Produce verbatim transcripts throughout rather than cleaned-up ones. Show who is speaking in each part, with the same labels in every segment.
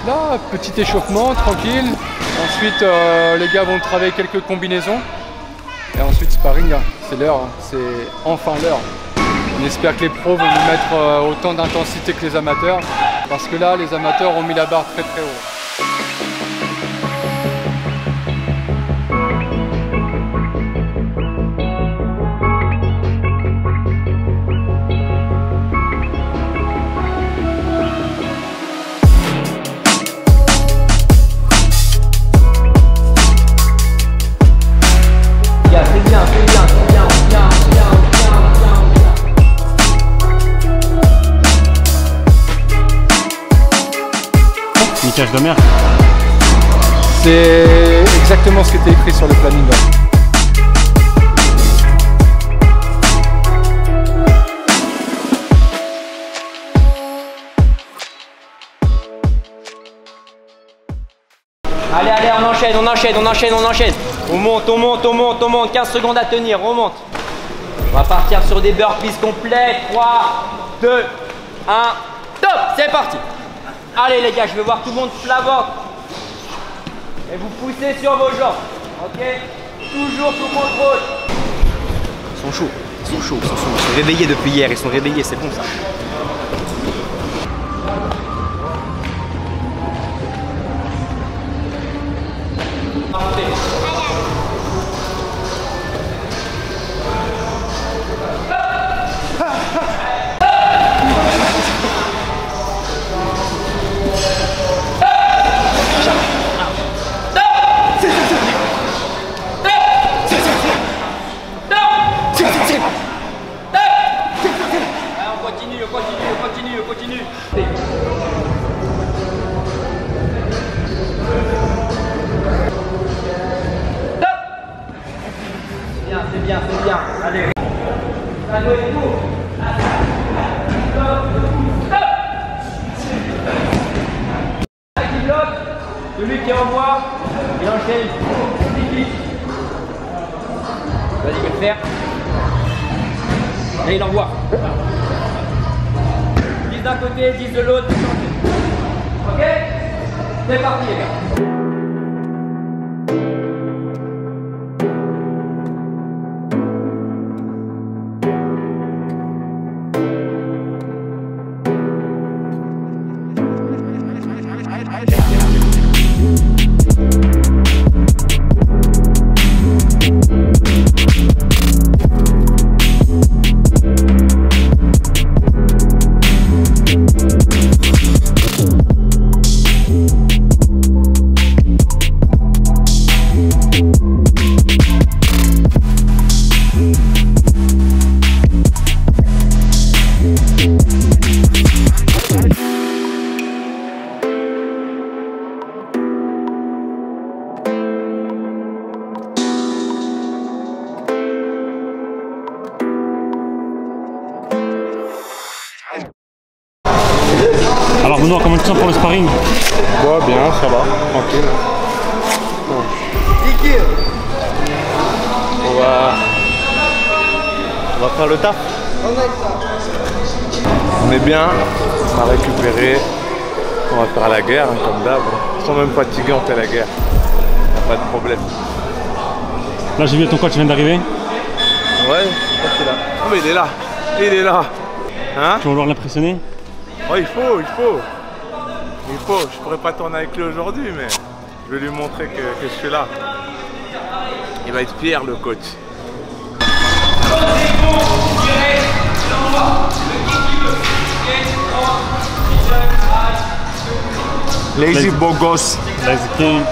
Speaker 1: Là, petit échauffement, tranquille. Ensuite, euh, les gars vont travailler quelques combinaisons. Et ensuite, sparring, c'est l'heure, hein. C'est enfin l'heure. On espère que les pros vont nous mettre euh, autant d'intensité que les amateurs. Parce que là, les amateurs ont mis la barre très très haut.
Speaker 2: Niquage de mer.
Speaker 1: C'est exactement ce qui était écrit sur le planning.
Speaker 3: Allez, allez, on enchaîne, on enchaîne, on enchaîne, on enchaîne. On monte, on monte, on monte, on monte. quinze secondes à tenir, on monte. On va partir sur des burpees complets. trois, deux, un, top. C'est parti. Allez les gars, je veux voir tout le monde plat ventre. Et vous poussez sur vos jambes. Ok? Toujours sous contrôle. Ils sont chauds, ils sont chauds, ils sont chauds. Ils sont réveillés depuis hier, ils sont réveillés, c'est bon ça. C'est bien, c'est bien. Allez. Ça doit être tout. Qui bloque, celui qui envoie, il enchaîne. Vas-y, il va le faire. Là, il envoie. dix d'un côté, dix de l'autre. Ok? C'est parti, les gars.
Speaker 2: Alors Benoît, comment tu te sens pour le sparring?
Speaker 1: Ouais, bien, ça va, tranquille.
Speaker 4: Nickel. On va... On va faire le taf. On est bien, on va récupérer, on va faire la guerre, hein, comme d'hab. Ils sont même fatigués, on fait la guerre. Y a pas de problème.
Speaker 2: Là j'ai vu ton coach vient d'arriver.
Speaker 4: Ouais, je crois qu'il est là. Oh mais il est là, il est là. Hein?
Speaker 2: Tu vas vouloir l'impressionner?
Speaker 4: Oh, il faut, il faut. Il faut. Je pourrais pas tourner avec lui aujourd'hui, mais je vais lui montrer que, que je suis là. Il va être fier, le coach. Lazy beau gosse.
Speaker 2: Lazy king.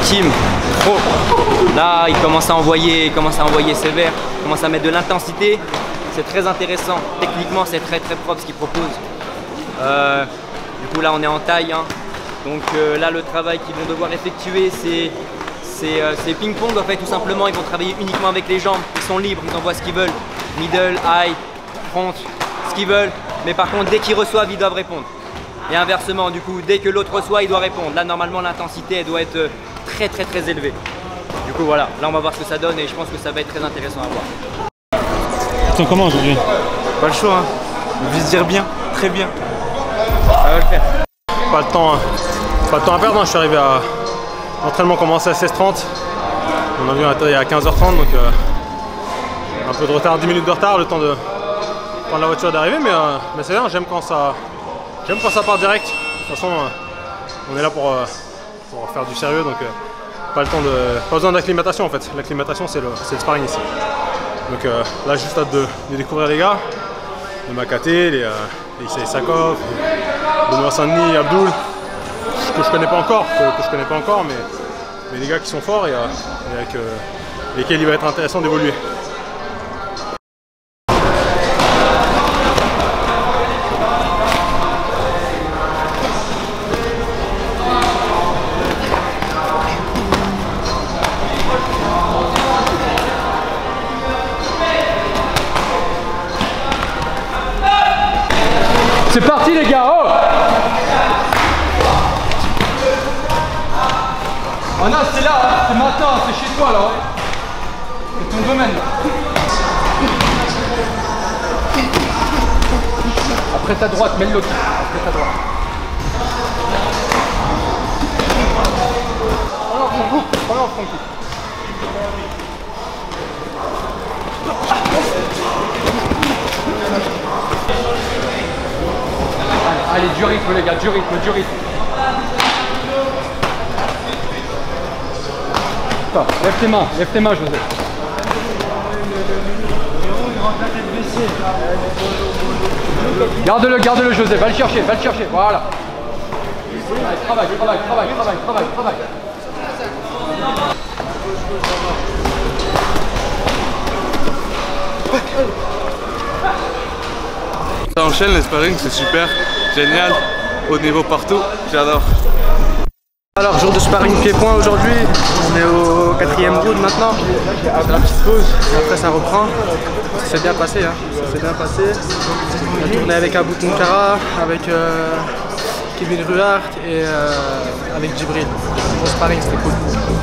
Speaker 3: ultime. Oh. Là, il commence à envoyer, il commence à envoyer sévère, il commence à mettre de l'intensité. C'est très intéressant. Techniquement, c'est très très propre ce qu'il propose. Euh, du coup, là, on est en taille. Hein. Donc euh, là, le travail qu'ils vont devoir effectuer, c'est euh, ping-pong en fait, tout simplement. Ils vont travailler uniquement avec les jambes. Ils sont libres, ils envoient ce qu'ils veulent. Middle, high, front, ce qu'ils veulent. Mais par contre, dès qu'ils reçoivent, ils doivent répondre. Et inversement, du coup, dès que l'autre reçoit, il doit répondre. Là, normalement, l'intensité, elle doit être très très très élevée. Du coup, voilà. Là, on va voir ce que ça donne et je pense que ça va être très intéressant à voir.
Speaker 2: Tu sens comment aujourd'hui?
Speaker 5: Pas le choix, hein. Je vais dire bien, très bien. Ça va le faire. Pas le temps, hein. Pas le temps à perdre, hein. Je suis arrivé à... L'entraînement commence à seize heures trente. Mon avion est à quinze heures trente, donc euh, un peu de retard, dix minutes de retard, le temps de prendre la voiture d'arriver, mais, euh, mais c'est bien, j'aime quand ça j'aime quand ça part direct. De toute façon, euh, on est là pour, euh, pour faire du sérieux, donc euh, pas le temps de. Pas besoin d'acclimatation en fait. L'acclimatation c'est le, le sparring ici. Donc euh, là juste hâte de, de découvrir les gars, de Makaté, les, euh, les Issa Sakov, Benoît Saint-Denis, Abdoul, que je connais pas encore, que, que je connais pas encore, mais, mais les gars qui sont forts et, euh, et avec euh, lesquels il va être intéressant d'évoluer.
Speaker 1: C'est parti les gars, oh! Oh non, c'est là, hein. C'est maintenant, c'est chez toi là. C'est ton domaine là. Après ta droite, mets l'autre. Après ta droite. Oh non, Francky. Oh non, Francky. Allez, du rythme les gars, du rythme, du rythme. Attends, lève tes mains, lève tes mains José. Garde-le, garde-le José, va le chercher, va le chercher, voilà. Allez, travaille, travaille, travaille, travaille, travaille, travaille.
Speaker 4: Ça enchaîne les sparring, c'est super, génial, haut niveau partout, j'adore.
Speaker 5: Alors jour de sparring pied-point aujourd'hui, on est au quatrième round maintenant, c'est la petite pause, et après ça reprend. Ça s'est bien passé, hein. Ça s'est bien passé. On a tourné avec Abou Tonkara, avec euh, Kevin Ruhart et euh, avec Djibril. Bon sparring, c'était cool.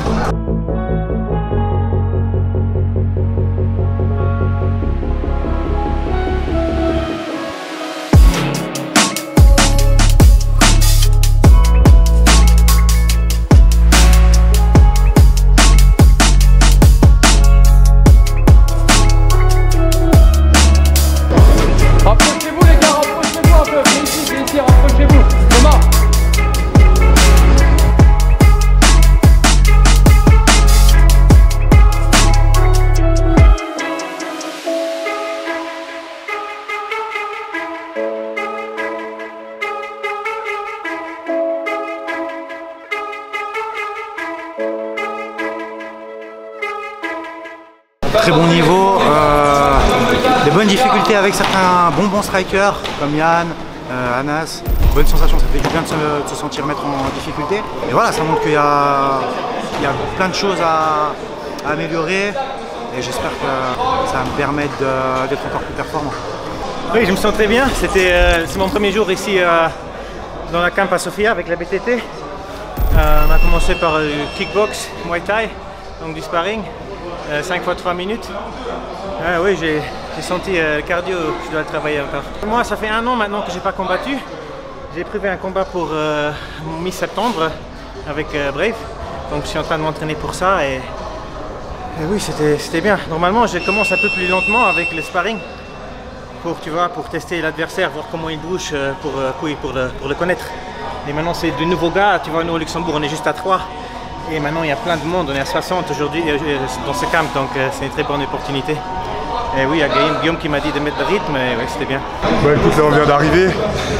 Speaker 6: Très bon niveau, euh, des bonnes difficultés avec certains bons bons strikers comme Yann, euh, Anas. Bonne sensation, ça fait du bien de se, de se sentir mettre en difficulté. Et voilà, ça montre qu'il y a, il y a plein de choses à, à améliorer et j'espère que ça va me permettre d'être encore plus performant.
Speaker 7: Oui, je me sens très bien. C'était euh, c'est mon premier jour ici euh, dans la camp à Sofia avec la B T T. Euh, on a commencé par euh, kickbox, Muay Thai, donc du sparring. Euh, cinq fois trois minutes. Ah, oui, j'ai senti euh, le cardio, je dois le travailler encore. Moi, ça fait un an maintenant que je n'ai pas combattu. J'ai prévu un combat pour euh, mi-septembre avec euh, Brave. Donc je suis en train de m'entraîner pour ça et, et oui, c'était bien. Normalement, je commence un peu plus lentement avec le sparring pour, tu vois, pour tester l'adversaire, voir comment il bouge euh, pour, euh, oui, pour, le, pour le connaître. Et maintenant, c'est de nouveaux gars. Tu vois, nous au Luxembourg, on est juste à trois. Et maintenant il y a plein de monde, on est à soixante aujourd'hui dans ce camp, donc c'est une très bonne opportunité. Et oui, il y a Guillaume, Guillaume qui m'a dit de mettre le rythme, et oui, c'était bien.
Speaker 8: Bah écoute, là on vient d'arriver, le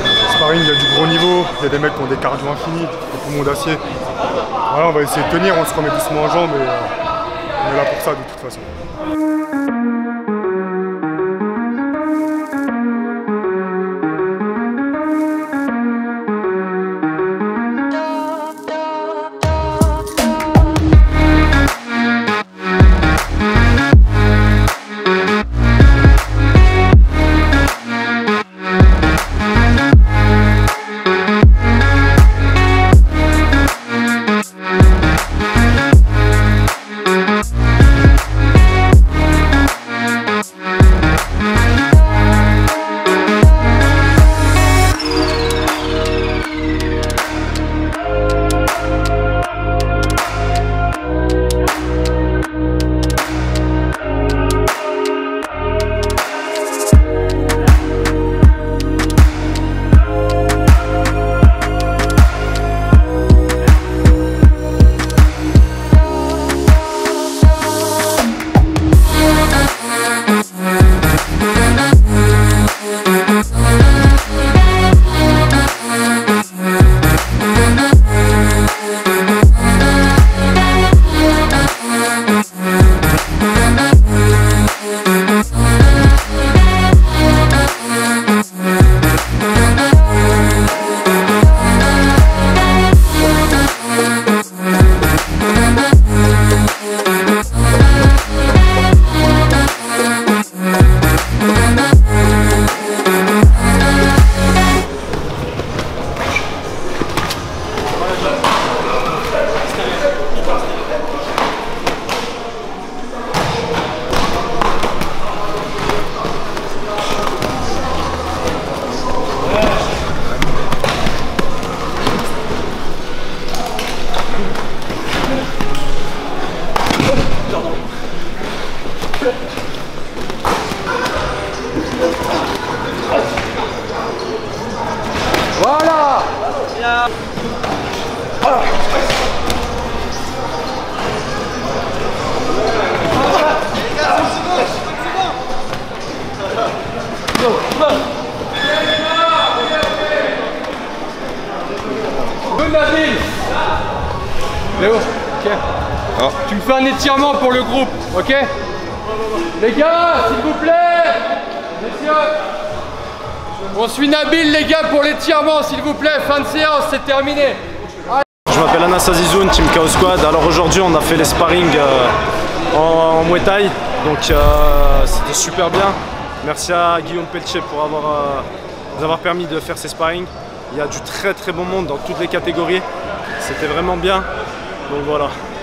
Speaker 8: sparring, il y a du gros niveau, il y a des mecs qui ont des cardio infinis, tout le monde acier. Voilà, on va essayer de tenir, on se remet doucement en jambes, et euh, on est là pour ça de toute façon.
Speaker 1: Voilà.
Speaker 3: Bien.
Speaker 1: Bonne Nabil. Léo, ok.
Speaker 4: Ah.
Speaker 1: Tu me fais un étirement pour le groupe, ok? Les gars, s'il vous plaît. Messieurs. On suit Nabil, les gars, pour l'étirement, s'il vous plaît. Fin de séance, c'est terminé.
Speaker 5: Je m'appelle Anas Azizoun, Team Chaos Squad. Alors aujourd'hui, on a fait les sparring euh, en, en Muay Thai, donc euh, c'était super bien. Merci à Guillaume Pelletier pour avoir, euh, nous avoir permis de faire ces sparring. Il y a du très très bon monde dans toutes les catégories. C'était vraiment bien. Donc voilà.